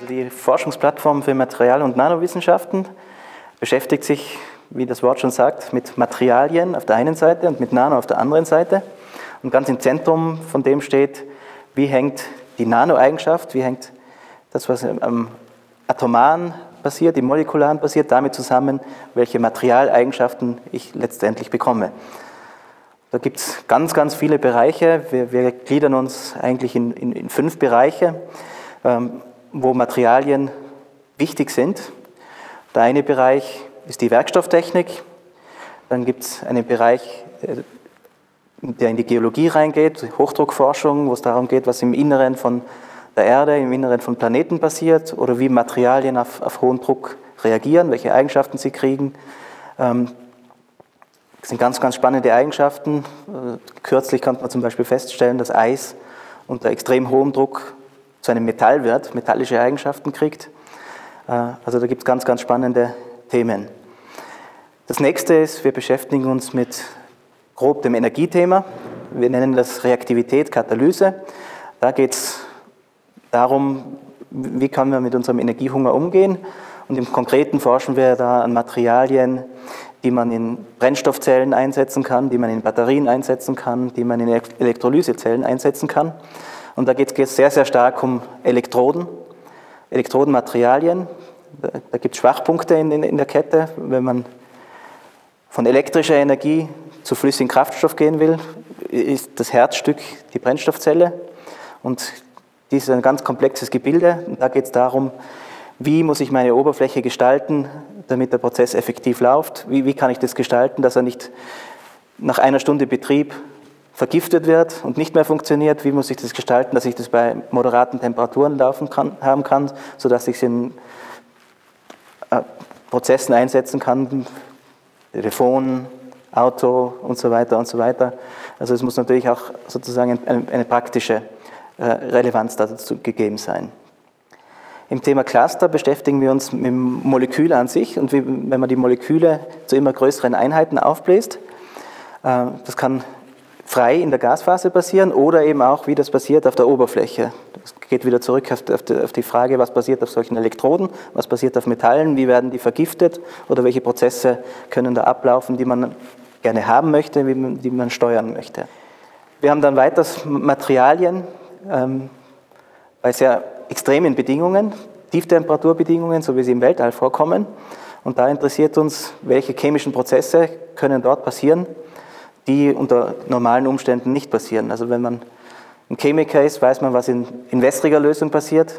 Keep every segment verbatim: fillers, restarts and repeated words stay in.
Die Forschungsplattform für Material- und Nanowissenschaften beschäftigt sich, wie das Wort schon sagt, mit Materialien auf der einen Seite und mit Nano auf der anderen Seite. Und ganz im Zentrum von dem steht, wie hängt die Nano-Eigenschaft, wie hängt das, was am Atomaren passiert, im Molekularen passiert, damit zusammen, welche Materialeigenschaften ich letztendlich bekomme. Da gibt es ganz, ganz viele Bereiche. Wir, wir gliedern uns eigentlich in, in, in fünf Bereiche, ähm, wo Materialien wichtig sind. Der eine Bereich ist die Werkstofftechnik. Dann gibt es einen Bereich, der in die Geologie reingeht, Hochdruckforschung, wo es darum geht, was im Inneren von der Erde, im Inneren von Planeten passiert oder wie Materialien auf, auf hohen Druck reagieren, welche Eigenschaften sie kriegen. Ähm, das sind ganz, ganz spannende Eigenschaften. Kürzlich konnte man zum Beispiel feststellen, dass Eis unter extrem hohem Druck zu einem Metall wird, metallische Eigenschaften kriegt. Also da gibt es ganz, ganz spannende Themen. Das nächste ist, wir beschäftigen uns mit grob dem Energiethema. Wir nennen das Reaktivität, Katalyse. Da geht es darum, wie können wir mit unserem Energiehunger umgehen. Und im Konkreten forschen wir da an Materialien, die man in Brennstoffzellen einsetzen kann, die man in Batterien einsetzen kann, die man in Elektrolysezellen einsetzen kann. Und da geht es sehr, sehr stark um Elektroden, Elektrodenmaterialien. Da, da gibt es Schwachpunkte in, in, in der Kette. Wenn man von elektrischer Energie zu flüssigem Kraftstoff gehen will, ist das Herzstück die Brennstoffzelle. Und dies ist ein ganz komplexes Gebilde. Und da geht es darum, wie muss ich meine Oberfläche gestalten, damit der Prozess effektiv läuft. Wie, wie kann ich das gestalten, dass er nicht nach einer Stunde Betrieb vergiftet wird und nicht mehr funktioniert. Wie muss ich das gestalten, dass ich das bei moderaten Temperaturen laufen kann, haben kann, sodass ich es in äh, Prozessen einsetzen kann, Telefon, Auto und so weiter und so weiter. Also es muss natürlich auch sozusagen eine, eine praktische äh, Relevanz dazu gegeben sein. Im Thema Cluster beschäftigen wir uns mit dem Molekül an sich und wie, wenn man die Moleküle zu immer größeren Einheiten aufbläst. Äh, das kann frei in der Gasphase passieren oder eben auch, wie das passiert auf der Oberfläche. Das geht wieder zurück auf die, auf die Frage, was passiert auf solchen Elektroden, was passiert auf Metallen, wie werden die vergiftet oder welche Prozesse können da ablaufen, die man gerne haben möchte, die man steuern möchte. Wir haben dann weiters Materialien ähm, bei sehr extremen Bedingungen, Tieftemperaturbedingungen, so wie sie im Weltall vorkommen. Und da interessiert uns, welche chemischen Prozesse können dort passieren, die unter normalen Umständen nicht passieren. Also wenn man ein Chemiker ist, weiß man, was in, in wässriger Lösung passiert.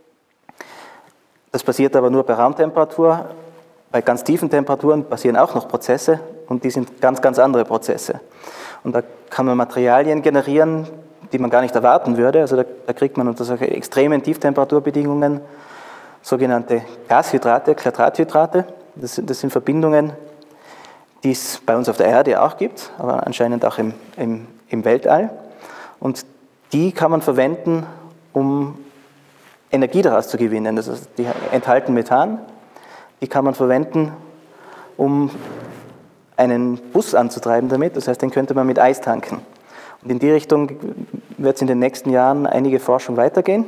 Das passiert aber nur bei Raumtemperatur. Bei ganz tiefen Temperaturen passieren auch noch Prozesse und die sind ganz, ganz andere Prozesse. Und da kann man Materialien generieren, die man gar nicht erwarten würde. Also da, da kriegt man unter solchen extremen Tieftemperaturbedingungen sogenannte Gashydrate, Quadrathydrate. Das, das sind Verbindungen, die es bei uns auf der Erde auch gibt, aber anscheinend auch im, im, im Weltall. Und die kann man verwenden, um Energie daraus zu gewinnen. Das heißt, die enthalten Methan. Die kann man verwenden, um einen Bus anzutreiben damit. Das heißt, den könnte man mit Eis tanken. Und in die Richtung wird es in den nächsten Jahren einige Forschung weitergehen.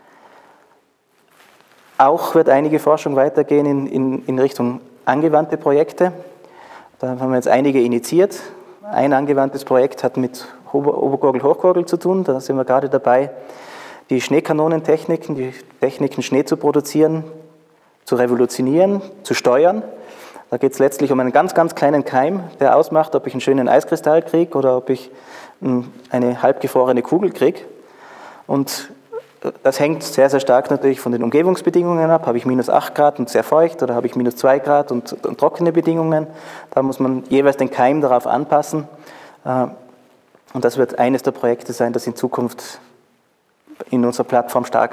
Auch wird einige Forschung weitergehen in, in, in Richtung angewandte Projekte. Da haben wir jetzt einige initiiert. Ein angewandtes Projekt hat mit Obergurgel-Hochgurgel zu tun. Da sind wir gerade dabei, die Schneekanonentechniken, die Techniken, Schnee zu produzieren, zu revolutionieren, zu steuern. Da geht es letztlich um einen ganz, ganz kleinen Keim, der ausmacht, ob ich einen schönen Eiskristall kriege oder ob ich eine halbgefrorene Kugel kriege. Und das hängt sehr, sehr stark natürlich von den Umgebungsbedingungen ab. Habe ich minus acht Grad und sehr feucht oder habe ich minus zwei Grad und, und trockene Bedingungen? Da muss man jeweils den Keim darauf anpassen. Und das wird eines der Projekte sein, das in Zukunft in unserer Plattform stark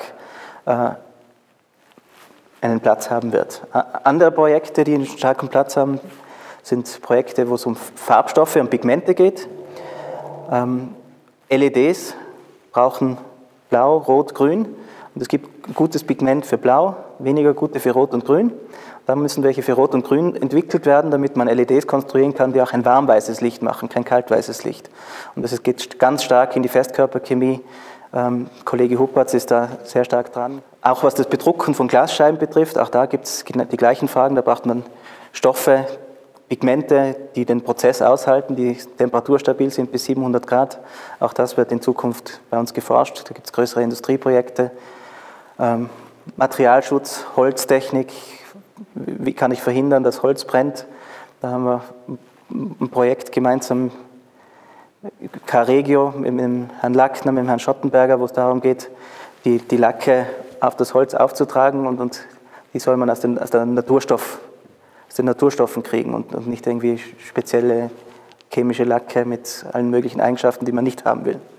einen Platz haben wird. Andere Projekte, die einen starken Platz haben, sind Projekte, wo es um Farbstoffe und Pigmente geht. L E Ds brauchen Blau, Rot, Grün. Und es gibt gutes Pigment für Blau, weniger gute für Rot und Grün. Da müssen welche für Rot und Grün entwickelt werden, damit man L E Ds konstruieren kann, die auch ein warmweißes Licht machen, kein kaltweißes Licht. Und das geht ganz stark in die Festkörperchemie Ähm, Kollege Huppertz ist da sehr stark dran. Auch was das Bedrucken von Glasscheiben betrifft, auch da gibt es die gleichen Fragen. Da braucht man Stoffe, Pigmente, die den Prozess aushalten, die temperaturstabil sind bis siebenhundert Grad. Auch das wird in Zukunft bei uns geforscht. Da gibt es größere Industrieprojekte. Ähm, Materialschutz, Holztechnik, wie kann ich verhindern, dass Holz brennt? Da haben wir ein Projekt gemeinsam, K-Regio, mit dem Herrn Lackner, mit dem Herrn Schottenberger, wo es darum geht, die, die Lacke auf das Holz aufzutragen und, und die soll man aus den, aus, der Naturstoff, aus den Naturstoffen kriegen und, und nicht irgendwie spezielle chemische Lacke mit allen möglichen Eigenschaften, die man nicht haben will.